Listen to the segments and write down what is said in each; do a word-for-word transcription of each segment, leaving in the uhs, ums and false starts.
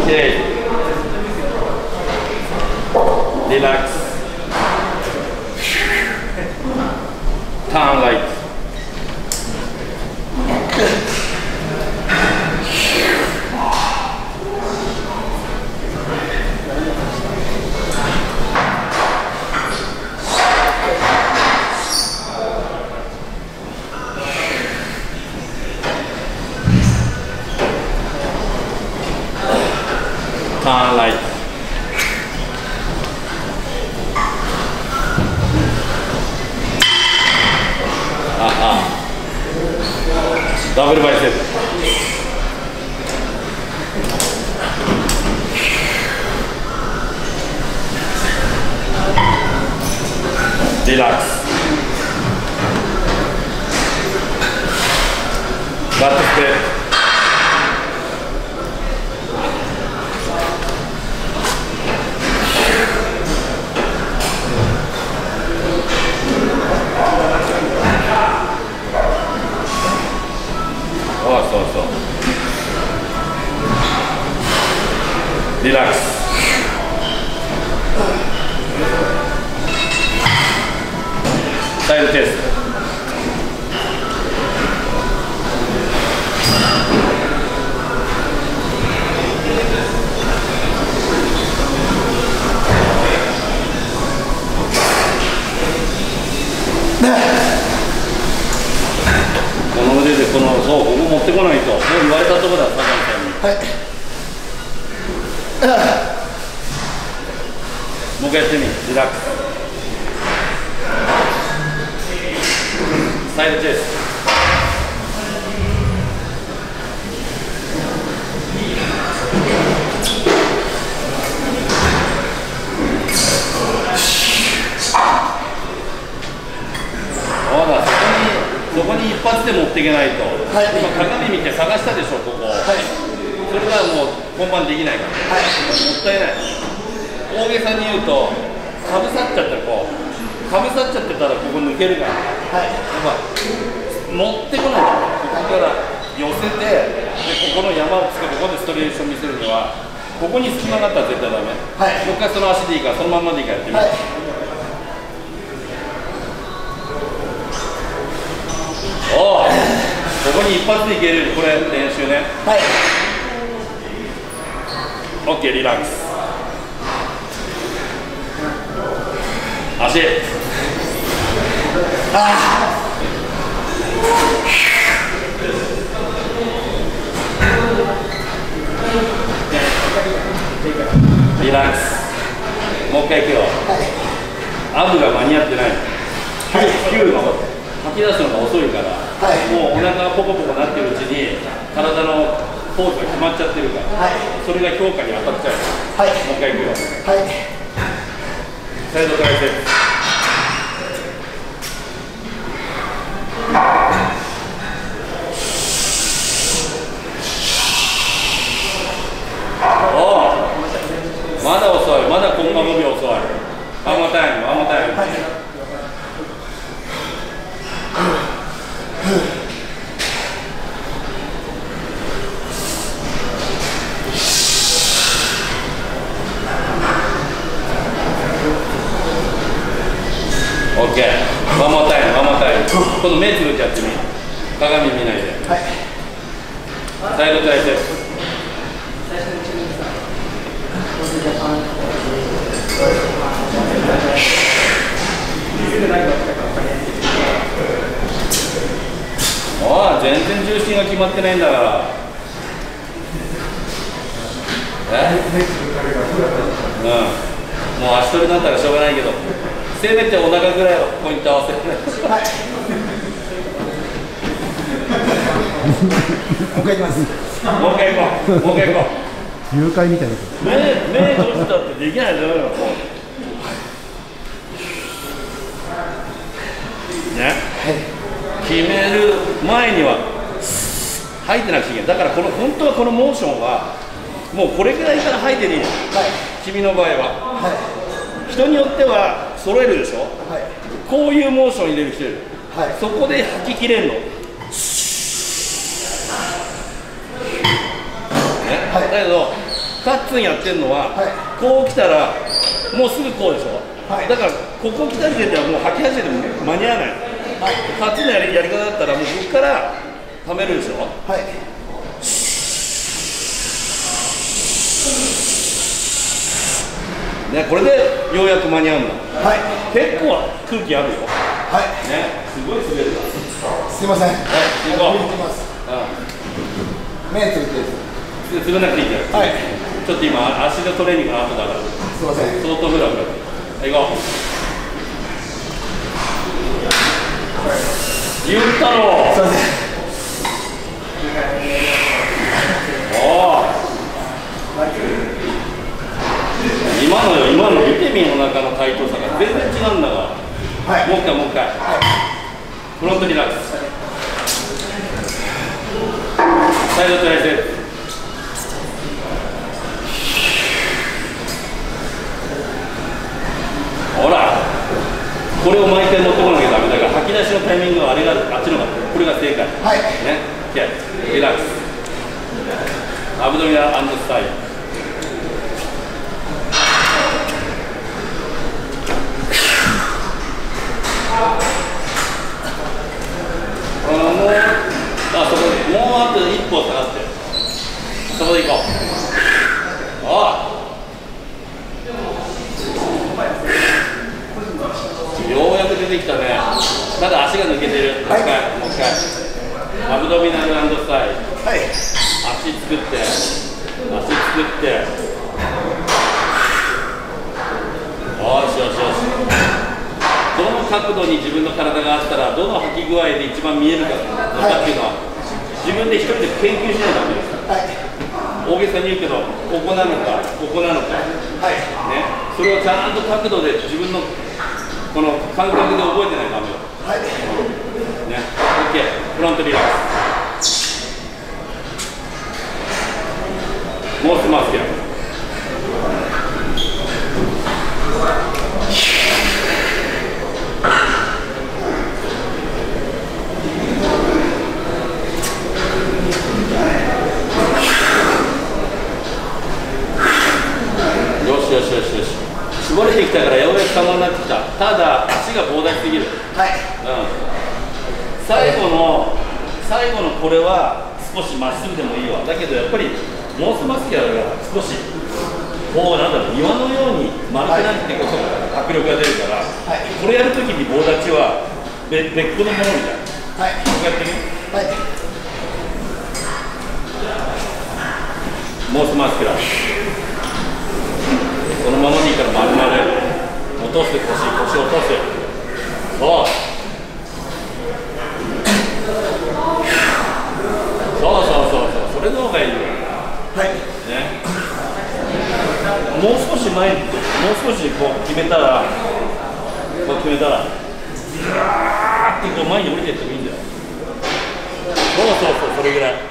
Okay. Relax. Turn right. Turn right. Aha. Double bicep. Relax. Butt step. Relax. Side test.この腕でこのそうここ持ってこないともう言われたところだ坂井さんに。はい。もう一回やってみ、リラックス。サイドチェイス。そうだ、そこに、そこに一発で持っていけないと。はい、今鏡見て探したでしょ、ここ。はい、それがもう本番できないから。はい、もったいない。大げさに言うと、かぶさっちゃったらこう、かぶさっちゃってたらここ抜けるから、はい、やっぱ持ってこないと、ここから寄せて、でここの山をつけて、ここでストレーション見せるには、ここに隙間があったら絶対ダメ。はい、もう一回その足でいいから、そのまんまでいいからやってみて。はい、おお、ここに一発でいける、これ練習ね。はい。オッケー、リラックス。足。あリラックス。もう一回いくよ。はい、アブが間に合ってない。はい、きゅうの吐き出すのが遅いから、はい、もうお腹がポコポコなってるうちに体のポーズが決まっちゃってるから、はい、それが評価に当たっちゃう。はい、もう一回いくよ。はい、サイドトライセップ。おお、まだ遅い、まだコンマごびょう遅い。ワンモアタイム、ワンモアタイム。はい、オッケー、ワンモアタイム、ワンモアタイム。今度目つぶってやってみ。鏡見ないで。はい、サイドトライセップ。ああ、全然重心が決まってないんだから。え？うん。もう足取りになったらしょうがないけど、せめてお腹ぐらいはポイント合わせるね。はい。もう一回いきます。もう一回行こう。もう一回行こう。 誘拐みたいな。 目、目閉じたってできないじゃないの。ね。はい。決める前には吐いてなくちゃいけない。だからこの本当はこのモーションはもうこれぐらいから吐いてねえよ。はい。君の場合は。はい。人によっては揃えるでしょ。はい。こういうモーション入れる人いる。はい。そこで吐ききれるの。ね。はい。だけどタッツンやってるのは、 はい、 こう来たらもうすぐこうでしょ、はい、だからここ来た時点ではもう吐き始めても間に合わない、はい、タッツンのやり、やり方だったらもうここからためるでしょ、はい、ね、これでようやく間に合うんだ、はい、結構空気あるよ、はい、ね、すごい滑るな、 すいません、はい、行こう、行きます、うん、目つぶってです、 つぶなくていいから、はい、ちょっと今足のトレーニングの後だから、 すいません、 相当フラフラ、はい、行こう、ゆったろう、すいません、おお、今のよ、今の見てみ、お腹の対等さが全然違うんだが、はい、もう一回もう一回、はい、フロントリラックス、サイドトライセット、ほら、これを毎回持ってこなきゃダメだから、吐き出しのタイミングはあれが、あっちのが、これが正解、はい、ね、リラックス、アブドミナル&スタイル。もう、あ、そこで、もうあと一歩下がって、そこで行こう。ああ。ようやく出てきたね。ただ足が抜けてる。もう一回、もう一回。アブドミナル&スタイル。はい。足作って、足作って。よしよしよし。どの角度に自分の体があったら、どの吐き具合で一番見えるかっていうのは、自分で一人で研究しないとダメです。はい、大げさに言うけど、ここなのか、ここなのか、はいね、それをちゃんと角度で自分のこの感覚で覚えてないとダメよ。はいね、OK、フロントリラックス。もうスマースキャン。よしよしよしよし、絞れてきたからようやく様になってきた。ただ足が膨大すぎる。はい、うん、最後の最後のこれは少しまっすぐでもいいわ。だけどやっぱりモースマスキャラが少しこうなんだろう、岩のように丸くなってこそ迫力が出るから、はい、これやるときに棒立ちは別個のものみたいな。はい、こうやってみ、はい、モースマスキャラこのままでいいから丸々落として、腰、腰を落とす。そうそうそうそうそう、それの方がいいよ。はいね、もう少し前に、もう少しこう決めたら、こう決めたらずらーってこう前に降りていってもいいんだよ。そうそうそう、それぐらい。はい、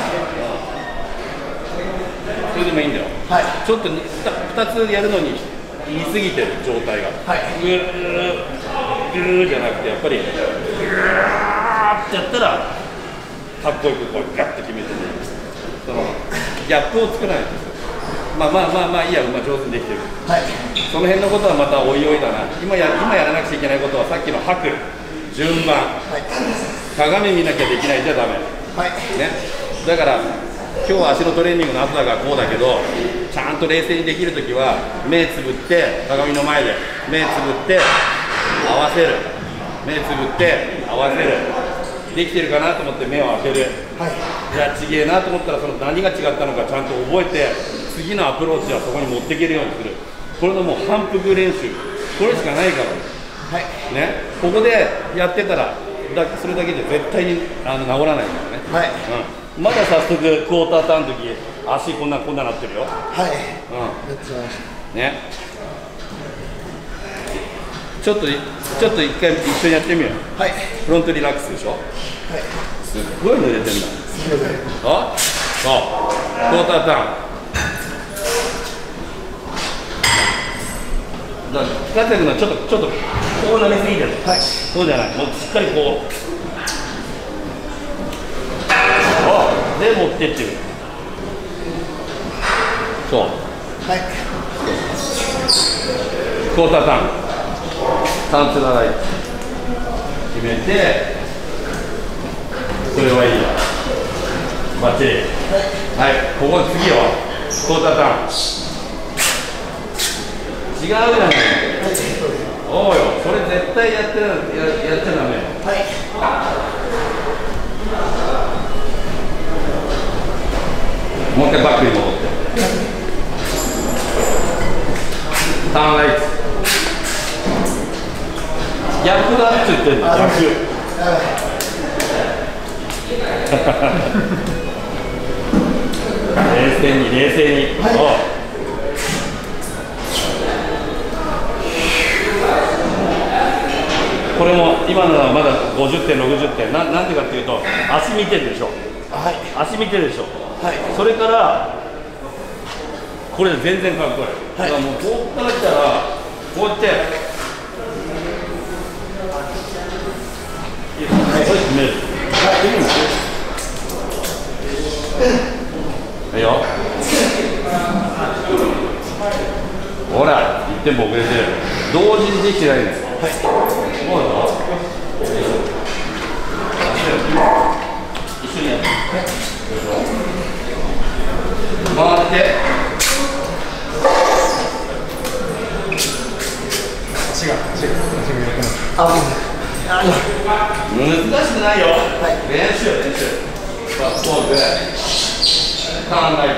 それでもいいんだよ。はい、ちょっとふたつやるのに言い過ぎてる状態が、はい、ぐーぐーじゃなくて、やっぱりぐーってやったらかっこよくこうガッと決めてね、そのギャップを作らないんですよ。まあまあまあまあいいや、まあ、上手にできてる、はい、その辺のことはまたおいおいだな。今や今やらなくちゃいけないことはさっきの吐く順番、はい、鏡見なきゃできないじゃダメ、はいね、だから今日は足のトレーニングの後だからこうだけど、ちゃんと冷静にできるときは目つぶって鏡の前で目つぶって合わせる、目つぶって合わせる、できてるかなと思って目を開ける、はい、じゃあちげえなと思ったらその何が違ったのかちゃんと覚えて、次のアプローチはそこに持っていけるようにする。これのもう反復練習、これしかないから、はいね、ここでやってたらだそれだけじゃ絶対にあの治らないからね、はいうん、まだ早速クォーターターンの時足こんなこんななってるよ。はい、うん、やってましたね。ちょっとちょっと一回一緒にやってみよう。はい、フロントリラックスでしょ。はい、すっごいの出てんだ。すみません。あそうクォーターターンだから使ってるのはちょっとちょっとこうなりすぎてる、はい、そうじゃない、もうしっかりこうあで持ってってる。そうクォーターターンターンツーライト決めて、それはいいよ、バッチリ。はい、ここ次よ、クォーターターン違うじゃない。おうよ、それ絶対やってや、やっちゃダメよ。はい。もう一回バックに戻って。ターンライト。逆だって言ってるんだ。逆。冷静に冷静に。はい、これも今のはまだごじゅってんろくじゅってん、な、なんでかっていうと足見てるでしょ。はい。足見てるでしょ。はい。それからこれ全然かっこいい。はい。だからもうこうから来たらこうやって。いいですか。はい。決める。はい。いいんです。いいよ。ほら、いってんも遅れてる。同時にできてないんです。はい。もうだ。一緒にやって。回って。足が、足が、足があ、難しくないよ。はい。練習、練習。バックボールで。ターンライト。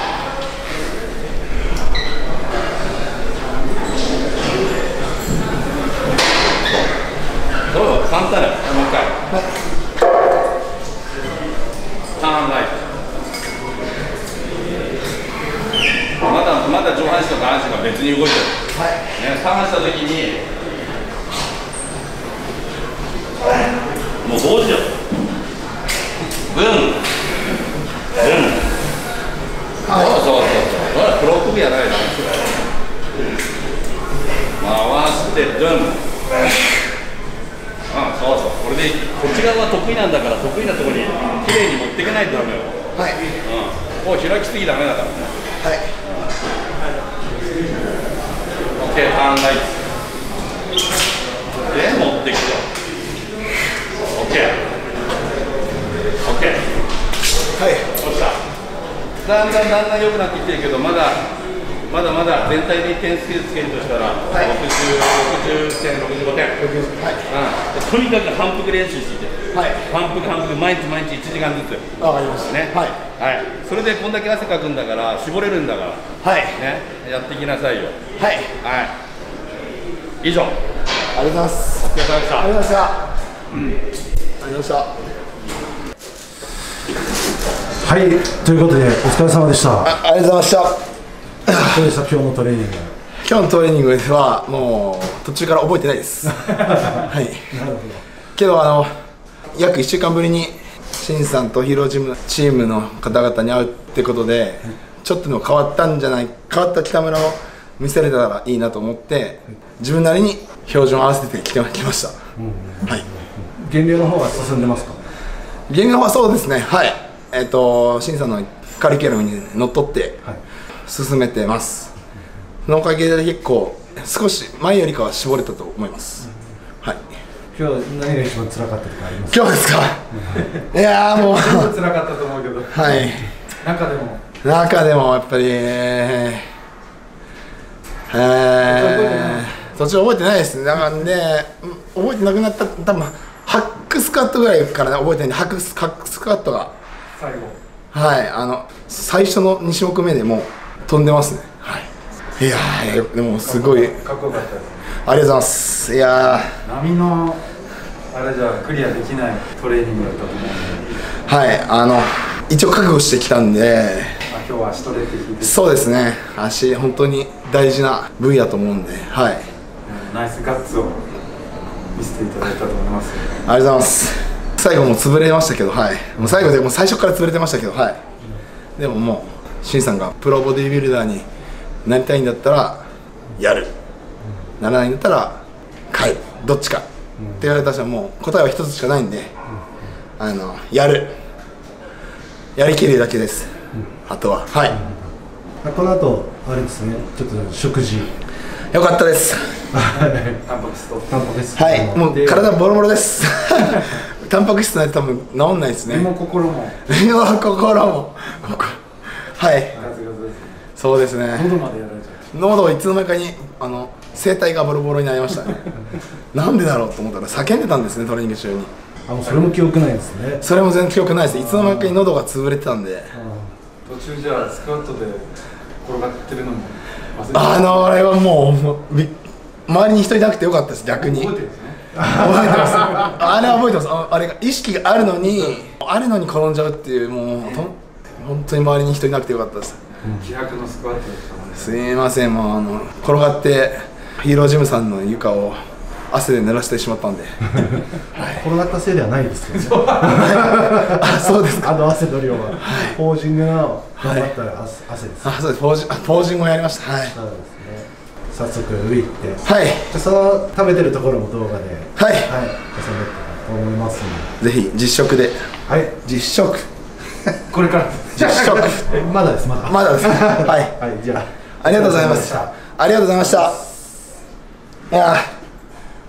どうぞ、簡単だよ。もう一回。はい。ターンライト。まだまだ上半身と下半身が別に動いてる。はい。ね、ターンしたときに。もう同時よ。ブン。ブン。そうそうそうそう。ほら、プロップやないの。回して、ドゥン。ああ、そうそう、これでこっち側は得意なんだから得意なところにきれいに持っていかないとダメよ。はい。うん。もう開きすぎダメだからね。はい。オッケー、ターンライト。で持ってきて。オッケー。オッケー。はい。落ちた。だんだんだんだん良くなってきてるけど、まだまだまだ全体で点数つけるとしたら、はい、ろくじゅう、ろくじゅってん、ろくじゅうごてん。はい。うん。とにかく反復練習していて。はい。反復反復毎日毎日いちじかんずつ。わかりましたね。はい。はい。それでこんだけ汗かくんだから絞れるんだから。はい。ね。やっていきなさいよ。はい。はい。以上。ありがとうございます。お疲れ様でした。ありがとうございました。うん。ありがとうございました。 はい、ということでお疲れ様でした。 あ, ありがとうございました。 どうでした今日のトレーニング？ 今日のトレーニングはもう途中から覚えてないですはい。なるほど。けどあの約いっしゅうかんぶりにしんさんとヒーロージムチームの方々に会うってことで、ちょっとでも変わったんじゃない、変わった北村を見せれたらいいなと思って自分なりに標準を合わせてきてきました。うん、はい。 減量の方は進んでますか？ 減量はそうですね。はい。えっとしんさんのカリキュラムにのっとって進めてます。そのおかげで結構少し前よりかは絞れたと思います。はい。 今日何が一番辛かったとかありますか？ 今日ですか？いやーもう全部辛かったと思うけど。はい。中でも中でもやっぱりえー、えー、途中覚えてないですね。だからね、覚えてなくなった多分ハックスカットぐらいからね覚えてないんで、ハックス、ハックスカットが最後、はい、あの最初のに種目目でもう飛んでますね。はい。いやーでもすごいかっこよかったです。 ありがとうございます。いやー波のあれじゃクリアできないトレーニングだったと思うんで、 はい、あの一応覚悟してきたんで、 あ今日は足トレって聞いて、 そうですね、足本当に大事な部位だと思うんで、はい、 ナイスガッツを見せていただいたと思います。 ありがとうございます。最後も潰れましたけど、はい、もう最後でもう最初から潰れてましたけど、はい、うん、でももうしんさんがプロボディビルダーになりたいんだったらやる、うん、ならないんだったら帰る、どっちか、うん、って言われたらもう答えは一つしかないんで、うん、あのやる、やりきるだけです、うん、あとは。はい、 うん、この後あれですね、ちょっと食事よかったです。 タンパク質とタンパク質。 はい、もう体ボロボロです。タンパク質ないと多分治んないですね。 身も心も。 身も心も。はい。そうですね。 喉までやられちゃう。 喉いつの間にかにあの声帯がボロボロになりましたね。なんでだろうと思ったら叫んでたんですね、トレーニング中に。 あ、もうそれも記憶ないですね。 それも全然記憶ないです。いつの間にかに喉が潰れてたんで。 途中じゃあスクワットで転がってるのも忘れてあのあれはもうび周りに人いなくてよかったです。逆に覚えてるんですね。 覚えてます。あれは覚えてます。ああれが意識があるのにあるのに転んじゃうっていう、もうと本当に周りに人いなくてよかったです。 気迫のスクワットでしたもんね。 すみません、もうあの転がってヒーロージムさんの床を汗で濡らしてしまったんで。 転がったせいではないですけどね。 あ、そうですか。 あの汗の量はポージングの頑張ったら汗です。 あ、そうです。ポージング、ポージングをやりました。はい。 そうですね。早速上行って、 はい。 じゃあその食べてるところも動画で、 はい。 はい、収めたらと思いますので、 ぜひ実食で。 はい、 実食。 これから実食。 まだです、まだ。 まだです。はい。 はい、じゃあありがとうございました。ありがとうございました。いやー。